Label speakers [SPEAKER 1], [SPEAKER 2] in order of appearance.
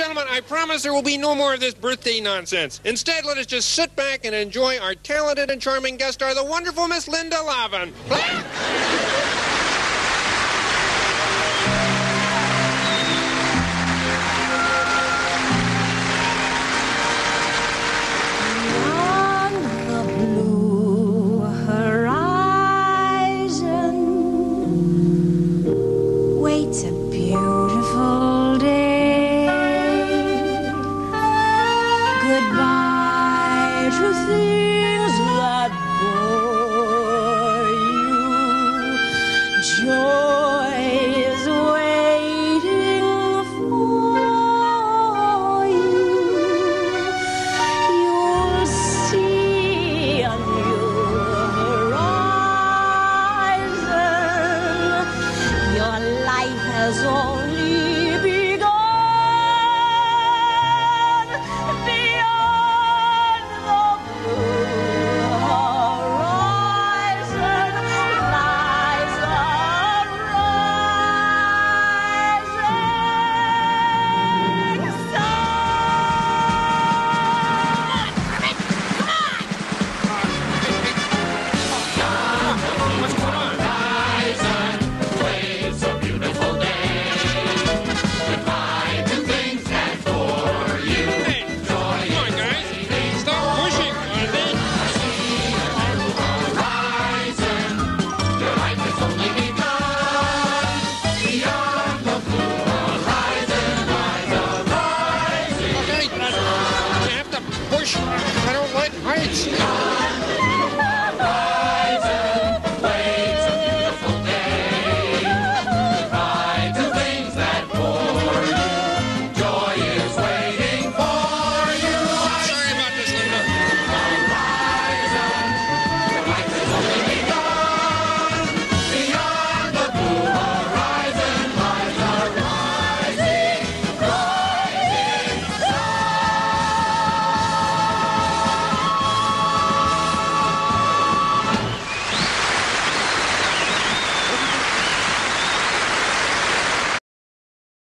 [SPEAKER 1] gentlemen, I promise there will be no more of this birthday nonsense. Instead, let us just sit back and enjoy our talented and charming guest star, the wonderful Miss Linda Lavin.